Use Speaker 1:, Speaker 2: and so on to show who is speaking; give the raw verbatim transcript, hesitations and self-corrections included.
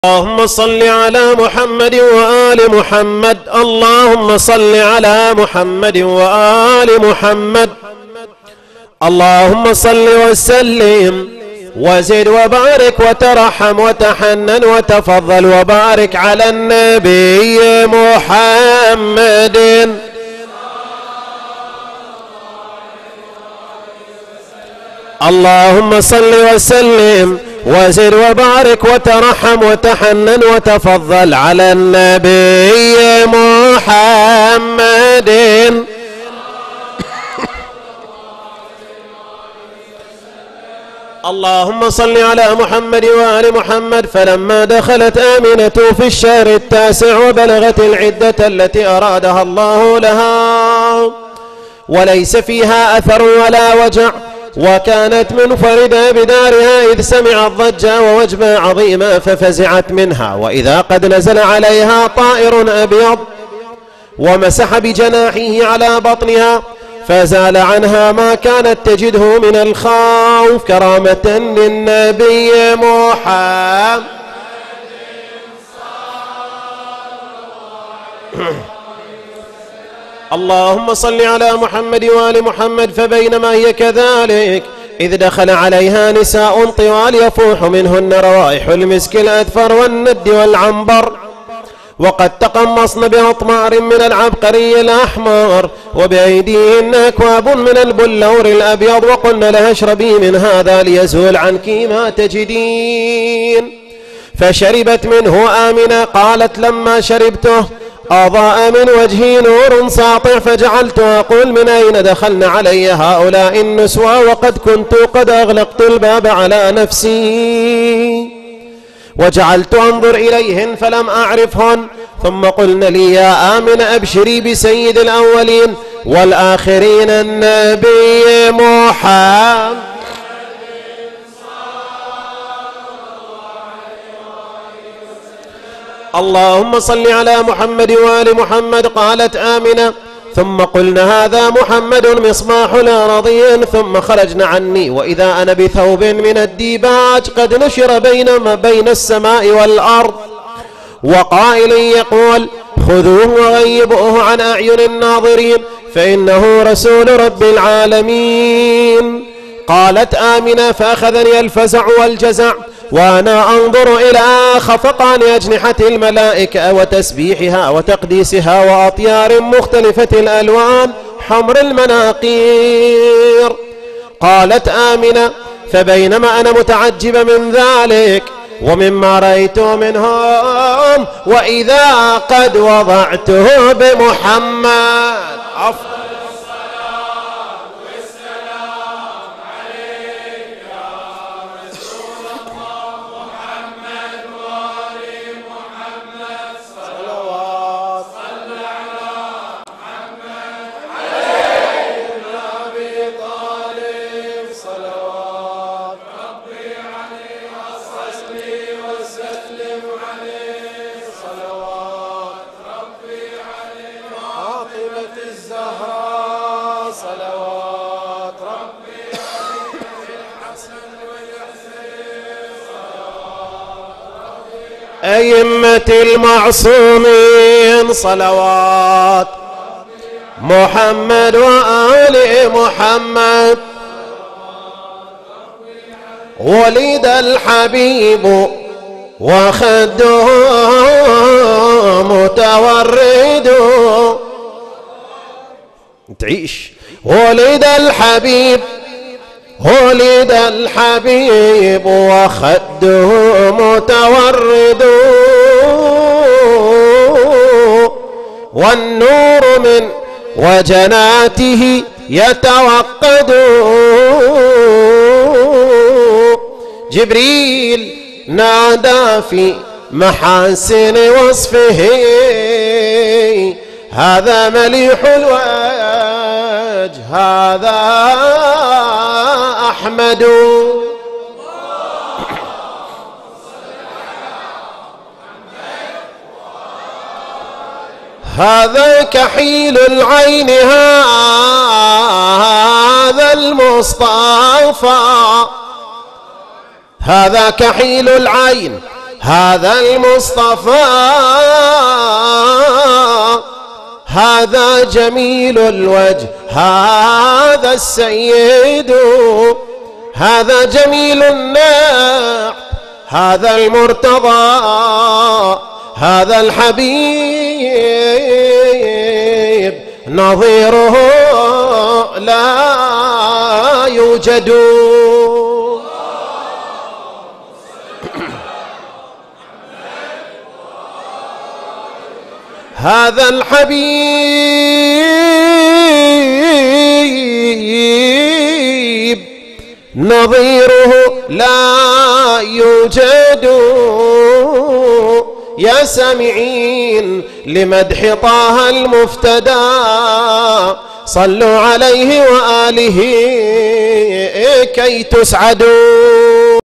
Speaker 1: اللهم صل على محمد وآل محمد. اللهم صل على محمد وآل محمد. اللهم صل وسلم وزد وبارك وترحم وتحنن وتفضل وبارك على النبي محمد. اللهم صل وسلم وزد وبارك وترحم وتحنن وتفضل على النبي محمد. اللهم صل على محمد وآل محمد. فلما دخلت آمنة في الشهر التاسع وبلغت العدة التي أرادها الله لها وليس فيها أثر ولا وجع وكانت منفردة بدارها إذ سمعت ضجا ووجبا عظيما ففزعت منها، وإذا قد نزل عليها طائر أبيض ومسح بجناحه على بطنها فزال عنها ما كانت تجده من الخوف كرامة للنبي محمد. اللهم صل على محمد وآل محمد. فبينما هي كذلك إذ دخل عليها نساء طوال يفوح منهن روائح المسك الأذفر والند والعنبر وقد تقمصن بأطمار من العبقري الأحمر وبأيديهن أكواب من البلور الأبيض وقلن لها اشربي من هذا ليزول عنك ما تجدين، فشربت منه آمنة. قالت لما شربته أضاء من وجهي نور ساطع فجعلت أقول من أين دخلن علي هؤلاء النسوة وقد كنت قد أغلقت الباب على نفسي وجعلت أنظر إليهن فلم أعرفهن، ثم قلن لي يا آمنة أبشري بسيد الأولين والآخرين النبي محمد. اللهم صل على محمد وآل محمد. قالت آمنة ثم قلنا هذا محمد مصباح الأراضين، ثم خرجنا عني وإذا أنا بثوب من الديباج قد نشر بين ما بين السماء والأرض وقائل يقول خذوه وغيبوه عن أعين الناظرين فإنه رسول رب العالمين. قالت آمنة فأخذني الفزع والجزع وأنا أنظر إلى خفقان أجنحة الملائكة وتسبيحها وتقديسها وأطيار مختلفة الألوان حمر المناقير. قالت آمنة فبينما أنا متعجبة من ذلك ومما رأيت منهم وإذا قد وضعته بمحمد أفضل أئمة المعصومين صلوات محمد وآل محمد. ولد الحبيب وخده متورد تعيش. ولد الحبيب ولد الحبيب وخده متورد والنور من وجناته يتوقد. جبريل نادى في محاسن وصفه هذا مليح الوجه هذا أحمد. هذا كحيل العين هذا المصطفى هذا كحيل العين هذا المصطفى هذا جميل الوجه هذا السيد هذا جميل الناع هذا المرتضى هذا الحبيب نظيره لا يوجد. هذا الحبيب نظيره لا يوجد. يا سامعين لمدح طه المفتدى صلوا عليه وآله كي تسعدوا.